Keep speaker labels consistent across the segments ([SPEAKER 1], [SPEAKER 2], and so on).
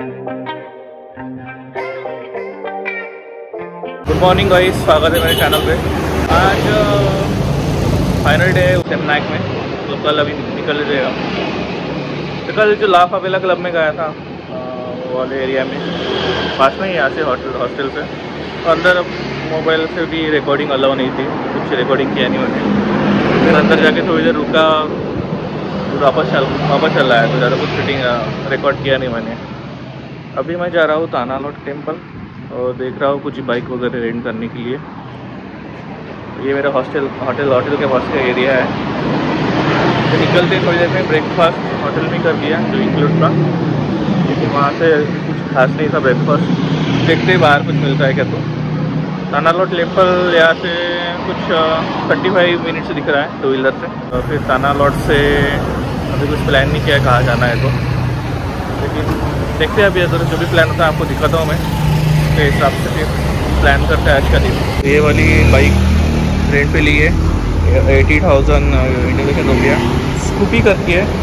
[SPEAKER 1] Good morning guys, स्वागत है मेरे चैनल पे। आज फाइनल डे है सेमनाक में, तो कल अभी निकल जाएगा। तो कल जो ला फावेला क्लब में गया था वो वाले एरिया में, पास में ही यहाँ से हॉस्टल से, तो अंदर मोबाइल से भी रिकॉर्डिंग अलाउ नहीं थी, कुछ रिकॉर्डिंग किया नहीं मैंने। फिर अंदर जाके थोड़ी देर रुका, वापस चल रहा है, तो ज़्यादा कुछ फिटिंग रिकॉर्ड किया नहीं मैंने। अभी मैं जा रहा हूँ तानालॉट टेम्पल और देख रहा हूँ कुछ बाइक वगैरह रेंट करने के लिए। ये मेरा होटल के पास का एरिया है। तो निकलते थोड़ी देर में ब्रेकफास्ट होटल में कर लिया जो इंक्लूड था, लेकिन वहाँ से कुछ खास नहीं था ब्रेकफास्ट। देखते बाहर कुछ मिलता है क्या। तो तानालॉट टेम्पल यहाँ से कुछ 35 मिनट से दिख रहा है टू व्हीलर से। और फिर तानालॉट से अभी कुछ प्लान नहीं किया है कहाँ जाना है, तो लेकिन देखते हैं अभी अगर जो भी प्लान होता है आपको दिखाता हूँ मैं, उसके हिसाब से फिर प्लान करते हैं आज का दिन। ये वाली बाइक रेंट पे ली है, 80,000 इंडिविजुअल हो गया, स्कूपी करके है।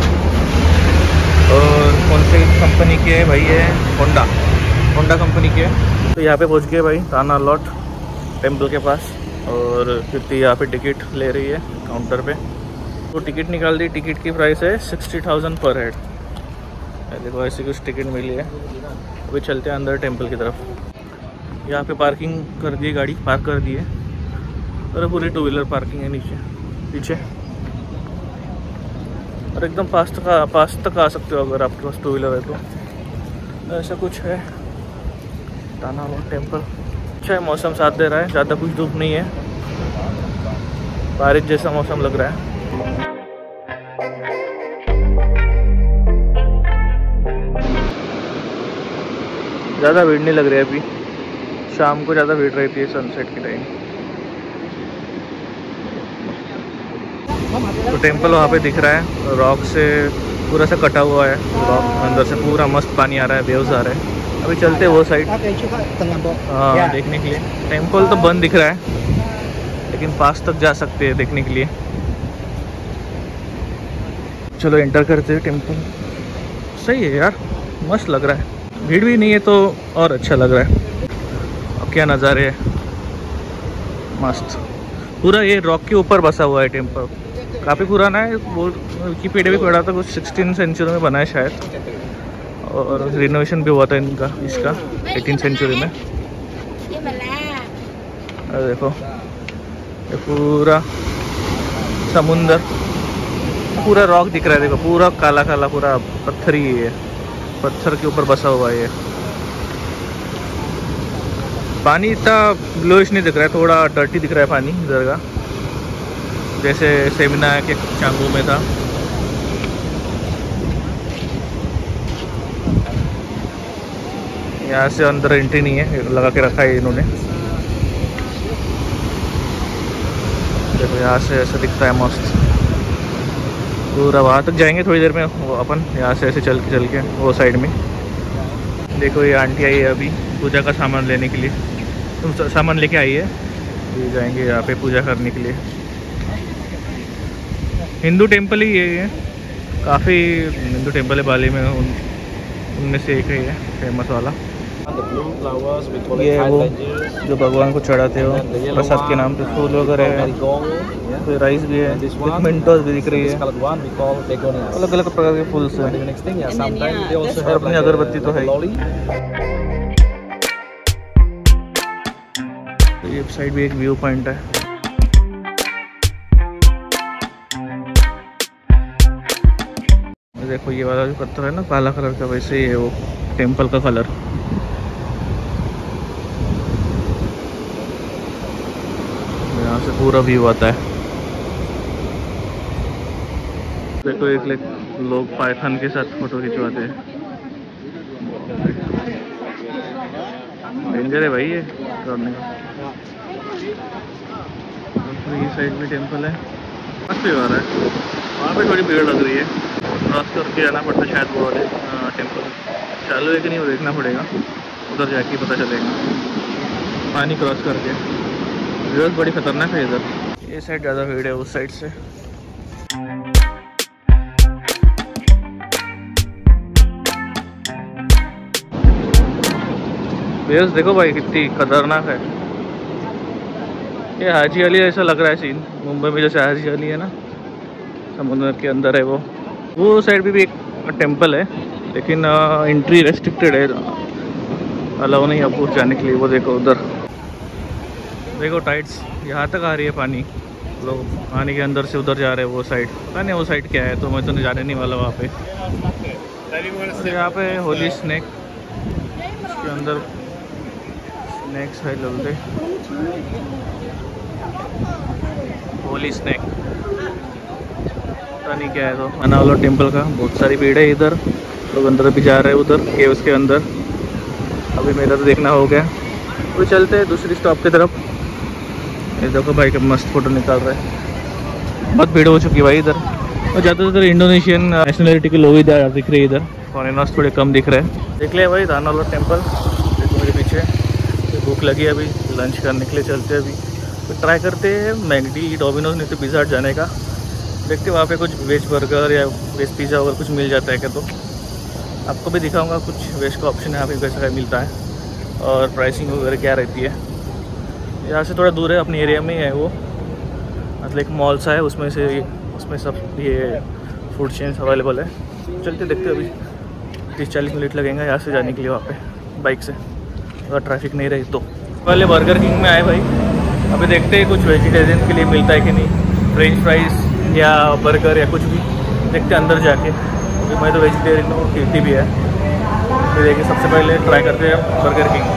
[SPEAKER 1] और कौन से कंपनी की है भाई? है होंडा कंपनी की है। तो यहाँ पे पहुँच गए भाई तानालॉट टेम्पल के पास। और फिर यहाँ पे टिकट ले रही है काउंटर पे, तो टिकट निकाल दी। टिकट की प्राइस है 60,000 पर हेड। देखो ऐसी कुछ टिकट मिली है। अभी चलते हैं अंदर टेम्पल की तरफ। यहाँ पे पार्किंग कर दी, गाड़ी पार्क कर दी है, और पूरी टू व्हीलर पार्किंग है नीचे पीछे। और एकदम पास तक आ सकते हो अगर आपके पास टू व्हीलर है तो। ऐसा कुछ है तानालॉट टेम्पल। अच्छा है, मौसम साथ दे रहा है, ज़्यादा कुछ धूप नहीं है, बारिश जैसा मौसम लग रहा है। ज़्यादा भीड़ नहीं लग रही है अभी, शाम को ज़्यादा भीड़ रहती है सनसेट के टाइम। तो टेम्पल वहाँ पे दिख रहा है, रॉक से पूरा सा कटा हुआ है रॉक, अंदर से पूरा मस्त पानी आ रहा है, वेव्स आ रहे हैं। अभी चलते हैं वो साइड देखने के लिए। टेम्पल तो बंद दिख रहा है, लेकिन पास तक जा सकते हैं देखने के लिए। चलो एंटर करते हैं टेम्पल। सही है यार, मस्त लग रहा है, भीड़ भी नहीं है तो और अच्छा लग रहा है। अब क्या नज़ारे है, मस्त। पूरा ये रॉक के ऊपर बसा हुआ है टेम्पल, काफ़ी पुराना है। वो विकिपीडिया भी पढ़ा था, कुछ 16th सेंचुरी में बना है शायद, और रिनोवेशन भी हुआ था इसका 18th सेंचुरी में। अरे देखो ये पूरा समुंदर, पूरा रॉक दिख रहा है। देखो पूरा काला काला, पूरा पत्थर ही है, पत्थर के ऊपर बसा हुआ है ये। पानी इतना ब्लूइश नहीं दिख रहा है, थोड़ा डर्टी दिख रहा है पानी इधर का, जैसे सेमिना के चांगू में था। यहाँ से अंदर एंट्री नहीं है, लगा के रखा है इन्होंने। देखो यहाँ से ऐसा दिखता है मस्त, पूरा वहाँ तक जाएंगे थोड़ी देर में वो अपन। यहाँ से ऐसे चल के वो साइड में देखो ये आंटी आई है अभी पूजा का सामान लेने के लिए। तुम सामान लेके आई है, ये जाएंगे यहाँ पे पूजा करने के लिए। हिंदू टेम्पल ही ये है, काफ़ी हिंदू टेम्पल है बाली में, उनमें से एक ही है फेमस वाला। ये है वो जो भगवान को चढ़ाते हो प्रसाद के नाम पे, फूल वगैरह है, फिर राइस भी है, मिंटोस भी दिख रही है, अलग अलग प्रकार के फूल से। और अपनी अगरबत्ती तो है। ये साइड भी एक व्यू पॉइंट है। देखो ये वाला जो पत्थर है ना काला कलर का, वैसे ही है वो टेम्पल का कलर। यहाँ से पूरा व्यू आता है। देखो एक लोग पाइथन के साथ फोटो खिंचवाते हैं। डेंजर है भाई ये करने का। तो ये साइड में टेम्पल है, मस्त व्यू आ रहा है। वहाँ पे थोड़ी भीड़ लग रही है, क्रॉस करके जाना पड़ता है शायद वो वाले टेम्पल। चालू है कि नहीं वो देखना पड़ेगा, उधर जाके पता चलेगा। पानी क्रॉस करके व्यूज़ बड़ी खतरनाक है इधर। ये साइड ज़्यादा भीड़ है उस साइड से। वेव्स देखो भाई कितनी खतरनाक है। ये हाजी अली ऐसा लग रहा है सीन, मुंबई में जैसे हाजी अली है ना, समुद्र के अंदर है वो साइड भी एक टेंपल है, लेकिन एंट्री रेस्ट्रिक्टेड है, अलाउ नहीं आपको जाने के लिए। वो देखो उधर देखो टाइड्स यहाँ तक आ रही है पानी, लोग पानी के अंदर से उधर जा रहे हैं वो साइड। पता नहीं वो साइड क्या है, तो मैं तो नहीं जाने नहीं वाला वहाँ पे। यहाँ पे होली स्नैक, उसके अंदर स्नैक्स है लगते, होली स्नैक पता नहीं क्या है। तो मनावला टेम्पल का बहुत सारी भीड़ है इधर, लोग अंदर भी जा रहे हैं उधर केव्स के अंदर। अभी मेरा तो देखना हो गया, तो चलते हैं दूसरी स्टॉप की तरफ। ये देखो भाई का मस्त फोटो निकाल रहे हैं, बहुत भीड़ हो चुकी है भाई इधर, और ज़्यादातर इंडोनेशियन नेशनलिटी के लोग ही दिख रहे हैं इधर, फॉरेनर्स थोड़े कम दिख रहे हैं। देख लिया भाई धानावला टेम्पल, देखो मेरे पीछे। भूख लगी है, अभी लंच करने के लिए चलते हैं। अभी तो ट्राई करते हैं मैकडी, डोमिनोज, नहीं तो पिज़्ज़ा हट जाने का। देखते वहाँ पे कुछ वेज बर्गर या वेज पिज़्ज़ा अगर कुछ मिल जाता है क्या, तो आपको भी दिखाऊंगा कुछ वेज का ऑप्शन यहाँ पे कैसा मिलता है और प्राइसिंग वगैरह क्या रहती है। यहाँ से थोड़ा दूर है, अपने एरिया में ही है वो, मतलब एक मॉल सा है, उसमें सब ये फूड चेन्स अवेलेबल है। चलते देखते अभी 30-40 मिनट लगेंगे यहाँ से जाने के लिए वहाँ पे बाइक से, अगर ट्रैफिक नहीं रही तो। पहले बर्गर किंग में आए भाई, अभी देखते हैं कुछ वेजिटेरियन के लिए मिलता है कि नहीं, फ्रेंच फ्राइज़ या बर्गर या कुछ भी। देखते अंदर जाके, क्योंकि मैं तो वेजिटेरियन हूँ, कीर्ति भी है। फिर देखिए सबसे पहले ट्राई करते हैं बर्गर किंग।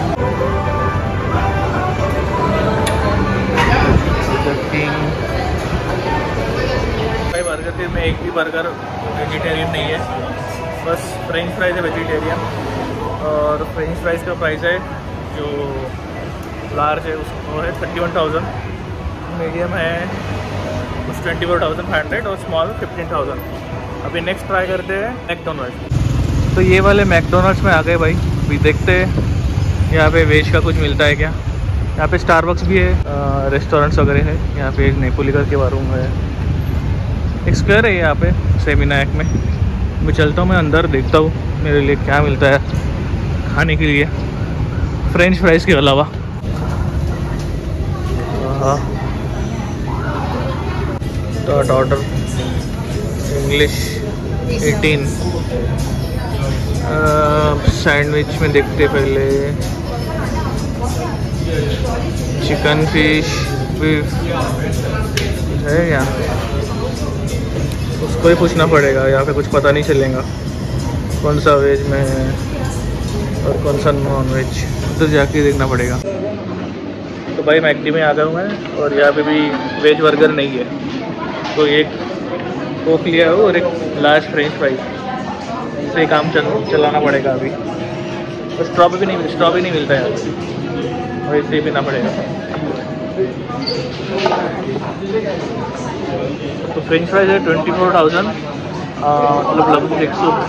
[SPEAKER 1] भाई बर्गर किंग में एक भी बर्गर वेजिटेरियन नहीं है, बस फ्रेंच फ्राइज़ है वेजिटेरियन। और फ्रेंच फ्राइज़ का प्राइस है जो लार्ज है उसको है 31,000, मीडियम है उस 24,500 और स्मॉल 15,000। अभी नेक्स्ट ट्राई करते हैं मैकडोनल्ड्स। तो ये वाले मैकडोनल्ड्स में आ गए भाई, अभी देखते हैं यहाँ पे वेज का कुछ मिलता है क्या। यहाँ पे स्टारबक्स भी है, रेस्टोरेंट्स वगैरह है। यहाँ पे नेपोली करके बारूम है, एक स्क्वायर है यहाँ पे सेमिनायक में। मैं चलता हूँ, मैं अंदर देखता हूँ मेरे लिए क्या मिलता है खाने के लिए फ्रेंच फ्राइज़ के अलावा। Start order English 18। सैंडविच में देखते पहले, चिकन, फिश, बीफ है क्या, उसको ही पूछना पड़ेगा। यहाँ पे कुछ पता नहीं चलेगा कौन सा वेज में है और कौन सा नॉन वेज, उधर जाके देखना पड़ेगा। तो भाई मैकडी में आ गया हूँ मैं, और यहाँ पे भी वेज बर्गर नहीं है, तो एक कोक लिया हो और एक लार्ज फ्रेंच फ्राइज से काम चलाना पड़ेगा अभी। और स्ट्रॉबेरी नहीं मिलता है, और इसे पीना पड़ेगा। तो फ्रेंच फ्राइज है 24,000, मतलब लगभग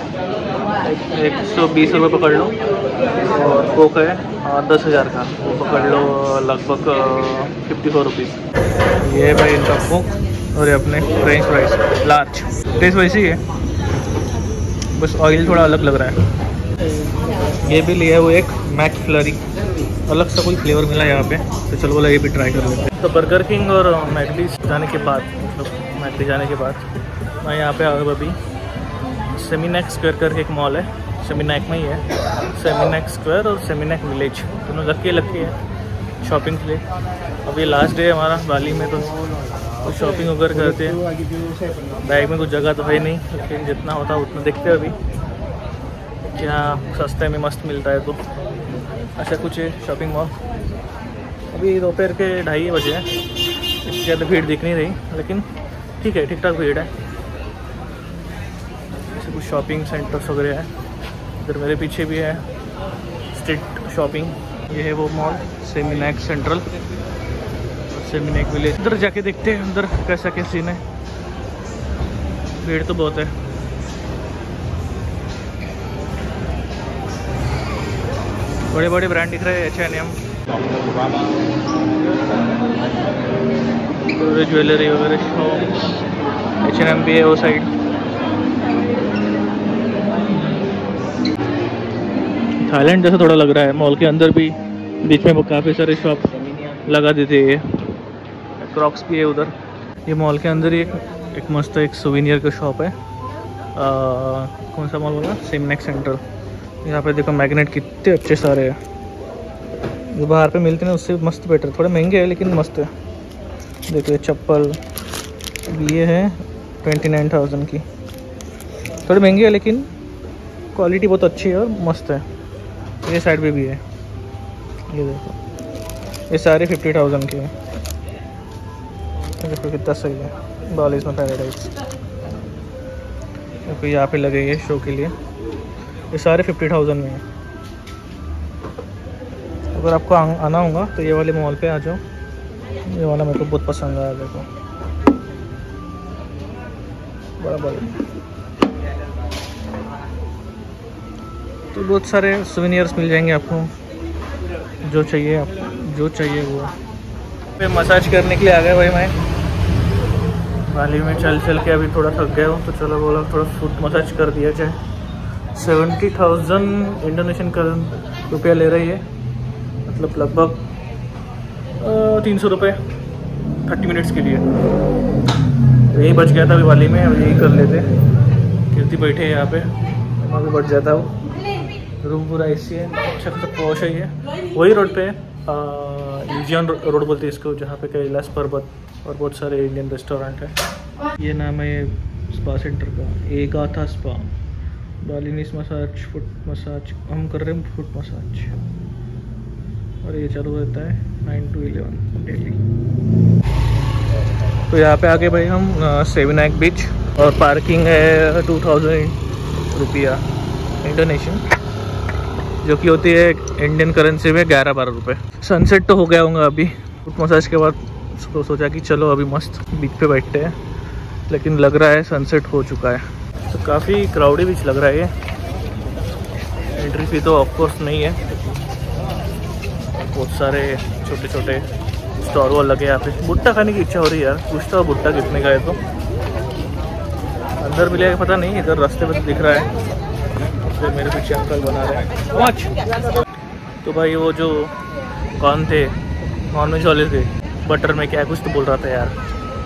[SPEAKER 1] 120 रुपये पकड़ लो। और कोक है 10,000 का, वो पकड़ लो लगभग 54 रुपीज़। ये है भाई इनका कोक, और ये अपने फ्रेंच फ्राइज लार्ज। टेस्ट वैसे ही है, बस ऑयल थोड़ा अलग लग रहा है। ये भी लिया है वो एक मैक फ्लरी, अलग सा कोई फ्लेवर मिला यहाँ पे, तो चलो बोला ये भी ट्राई कर लेते हैं। तो बर्गर किंग और मैकडी जाने के बाद, मतलब मैकडी जाने के बाद मैं यहाँ पे आ गया अभी। सेमिनाक स्क्वायर करके एक मॉल है, सेमिनाक में ही है, सेमिनाक स्क्वायर और सेमिनाक विलेज, दोनों लग के है शॉपिंग के लिए। अभी लास्ट डे है हमारा बाली में, तो कुछ शॉपिंग वगैरह करते हैं। बैग में कुछ जगह तो है नहीं, लेकिन जितना होता है उतना देखते हैं अभी क्या सस्ते में मस्त मिलता है। तो ऐसा कुछ है शॉपिंग मॉल। अभी दोपहर के 2:30 बजे हैं, इससे ज़्यादा भीड़ दिख नहीं रही, लेकिन ठीक है, ठीक ठाक भीड़ है। ऐसे कुछ शॉपिंग सेंटर्स वगैरह है। इधर मेरे पीछे भी है स्ट्रीट शॉपिंग। ये है वो mall Seminyak central, Seminyak village. इधर जाके देखते हैं अंदर कैसा क्या सीन है। भीड़ तो बहुत है। बड़े बड़े ब्रांड दिख रहे हैं, H&M, ज्वेलरी वगैरह शॉप। H&M भी है वो साइड। थाईलैंड जैसा थोड़ा लग रहा है। मॉल के अंदर भी बीच में वो काफ़ी सारे शॉप लगा देते हैं। क्रॉक्स भी है उधर। ये मॉल के अंदर ही एक मस्त एक सोवेनियर का शॉप है। कौन सा मॉल बोला? Seminyak centre. यहाँ पे देखो मैग्नेट कितने अच्छे सारे हैं। जो बाहर पे मिलते हैं उससे मस्त बेटर, थोड़े महंगे हैं लेकिन मस्त है। देखो ये चप्पल भी ये है 29,000 की। थोड़ी महंगी है लेकिन क्वालिटी बहुत अच्छी है और मस्त है। ये साइड पे भी है, ये देखो ये सारे 50,000 के हैं। देखो कितना सही है। बालिस में पैराडाइज देखो यहाँ पे लगे ये शो के लिए। ये सारे 50,000 में है। अगर आपको आना होगा तो ये वाले मॉल पे आ जाओ। ये वाला मेरे को बहुत पसंद आया। देखो बड़ा बड़ा तो बहुत सारे सोवेनियर्स मिल जाएंगे आपको। जो चाहिए आपको, जो चाहिए वो। पे मसाज करने के लिए आ गया भाई। मैं बाली में चल के अभी थोड़ा थक गया हूँ, तो चलो बोला थोड़ा फुट मसाज कर दिया जाए। 70,000 इंडोनेशियन रुपया ले रही है, मतलब लगभग 300 रुपये 30 मिनट्स के लिए। यही बच गया था अभी बाली में, अब यही कर लेते। कीर्ति बैठे हैं यहाँ पे, वहाँ भी बढ़ जाता हूँ। रूम पूरा एसी है, अच्छा खासा पॉश है। ये वही रोड पे है, लीजियन रोड बोलते हैं इसको, जहाँ पे कैलाश पर्वत और बहुत सारे इंडियन रेस्टोरेंट है। ये नाम है स्पा सेंटर का, Agatha spa. Balinese massage, foot massage हम कर रहे हैं, फुट मसाज। और ये चालू रहता है 9 to 11 डेली। तो यहाँ पे आके भाई हम सेविनाक बीच, और पार्किंग है 2,000 रुपया इंडोनेशियन, जो कि होती है इंडियन करेंसी में 11-12 रुपये। सनसेट तो हो गया होगा अभी। फुट मसाज के बाद तो सोचा कि चलो अभी मस्त बीच पे बैठते हैं, लेकिन लग रहा है सनसेट हो चुका है। तो काफ़ी क्राउडी बीच लग रहा है ये। एंट्री फी तो ऑफकोर्स नहीं है। बहुत सारे छोटे छोटे स्टॉल वॉल लगे यहाँ पे। भुट्टा खाने की इच्छा हो रही है यार। पूछता हूँ भुट्टा कितने का है, तो अंदर मिलेगा पता नहीं। इधर रास्ते में तो दिख रहा है, तो मेरे पीछे अंकल बना रहे हैं। तो भाई वो जो कौन थे नॉनवेज वाले थे, बटर में क्या कुछ तो बोल रहा था यार,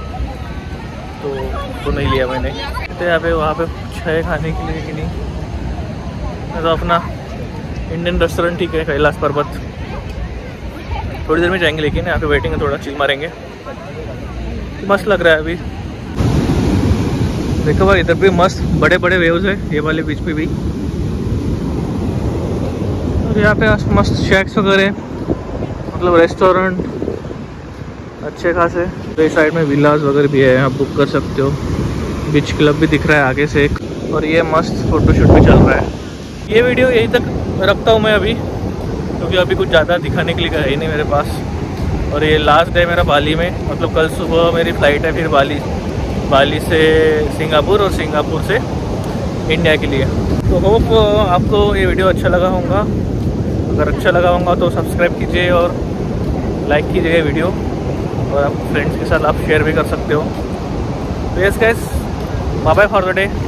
[SPEAKER 1] तो नहीं लिया मैंने। तो यहाँ पे वहाँ पे कुछ है खाने के लिए कि नहीं। तो अपना इंडियन रेस्टोरेंट ठीक है, कैलाश पर्वत। थोड़ी देर में जाएंगे, लेकिन यहाँ पे बैठेंगे, थोड़ा चिल मारेंगे। मस्त लग रहा है अभी। देखो भाई इधर भी मस्त बड़े बड़े वेव्स है, ये वाले बीच पे भी। और यहाँ पे मस्त शैक्स वगैरह, मतलब रेस्टोरेंट अच्छे खासे। तो इस साइड में विलास वगैरह भी है, आप बुक कर सकते हो। बीच क्लब भी दिख रहा है आगे से एक, और ये मस्त फोटोशूट भी चल रहा है। ये वीडियो यहीं तक रखता हूँ मैं अभी, क्योंकि अभी कुछ ज़्यादा दिखाने के लिए है ही नहीं मेरे पास। और ये लास्ट डे मेरा बाली में, मतलब कल सुबह मेरी फ़्लाइट है फिर बाली से सिंगापुर, और सिंगापुर से इंडिया के लिए। तो होप आपको ये वीडियो अच्छा लगा होगा। अगर अच्छा लगा होगा तो सब्सक्राइब कीजिए और लाइक कीजिए वीडियो, और आप फ्रेंड्स के साथ आप शेयर भी कर सकते हो। तो yes guys, bye bye for the day.